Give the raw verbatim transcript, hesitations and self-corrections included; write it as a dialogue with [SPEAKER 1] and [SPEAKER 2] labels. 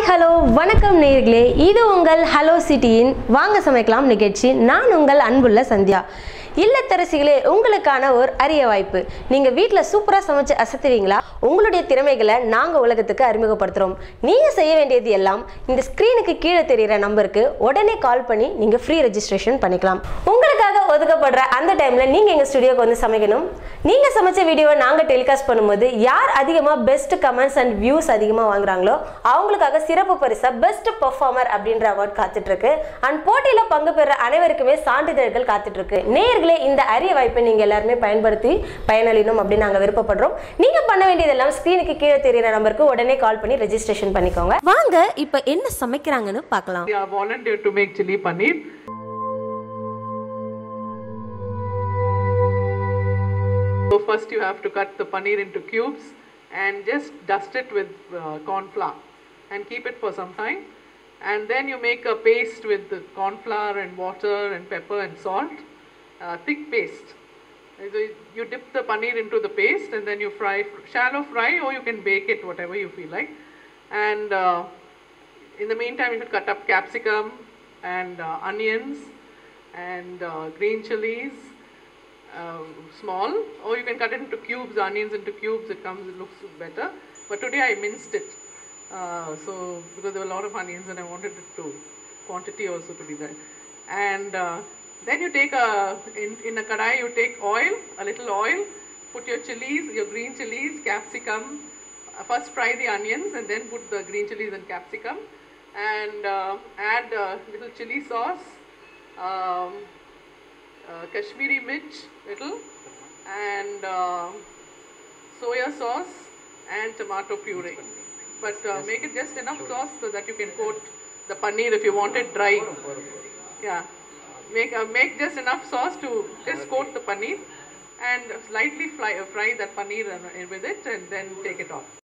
[SPEAKER 1] hello, வணக்கம் நேயர்களே. இது உங்கள் ஹலோ சிட்டியின் வாங்க சமைக்கலாம் நிகழ்ச்சி. நான் உங்கள் அன்புள்ள சந்தியா. இல்லத்தரசிகளே, உங்களுக்கான ஒரு அரிய வாய்ப்பு. நீங்க வீட்ல சூப்பரா சமைச்சு அசத்துவீங்களா? உங்களுடைய திறமைகளை நாங்க உலகத்துக்கு அறிமுகப்படுத்துறோம். நீங்க செய்ய வேண்டியது எல்லாம் இந்த ஸ்கிரீனுக்கு கீழே தெரியுற நம்பருக்கு உடனே கால் பண்ணி நீங்க ஃப்ரீ ரெஜிஸ்ட்ரேஷன் பண்ணிக்கலாம். உங்களுக்காக ஒதுக்கப்படுற அந்த டைம்ல நீங்க எங்க ஸ்டுடியோக்கு வந்து சமைக்கணும். நீங்க சமைச்ச வீடியோவை நாங்க டெலிகாஸ்ட் பண்ணும்போது யார் அதிகமா பெஸ்ட் கமெண்ட்ஸ் அண்ட் வியூஸ் அதிகமா வாங்குறாங்களோ அவங்களுக்காக சிறப்பு பரிசா பெஸ்ட் பெர்ஃபார்மர் அப்படின்ற அவார்ட் காத்துட்டு இருக்கு. அண்ட் போட்டியில பங்கு பெற அனைவருக்குமே சான்றிதழ்கள் காத்துட்டு இருக்கு. நேயர்களே, இந்த அரிய வாய்ப்பை நீங்க எல்லாருமே பயன்படுத்தி பயனளிக்கணும் அப்படின்னு நாங்க விருப்பப்படுறோம். நீங்க பண்ண வேண்டியதெல்லாம் ஸ்கிரீனுக்கு கீழே தெரியுற நம்பருக்கு உடனே கால் பண்ணி ரெஜிஸ்ட்ரேஷன் பண்ணிக்கோங்க. வாங்க இப்ப என்ன சமைக்கிறாங்கன்னு பார்க்கலாம்.
[SPEAKER 2] We are volunteered to make chili paneer. So first you have to cut the paneer into cubes and just dust it with uh, corn flour and keep it for some time, and then you make a paste with the corn flour and water and pepper and salt, uh, thick paste. So you dip the paneer into the paste and then you fry, shallow fry, or you can bake it whatever you feel like. And uh, in the meantime you should cut up capsicum and uh, onions and uh, green chilies, uh, small, or you can cut it into cubes, onions into cubes. It comes, it looks better. But today I minced it, uh, so because there were a lot of onions and I wanted it to quantity also to be there. And uh, then you take a in, in a kadai you take oil, a little oil, put your chilies, your green chilies, capsicum. Uh, first fry the onions and then put the green chilies and capsicum, and uh, add a little chili sauce, um, uh, Kashmiri mirch little, and uh, soya sauce and tomato puree. But uh, make it just enough sauce so that you can coat the paneer if you want it dry. Yeah, make uh, make just enough sauce to just coat the paneer and slightly fry, uh, fry that paneer uh, with it, and then take it off.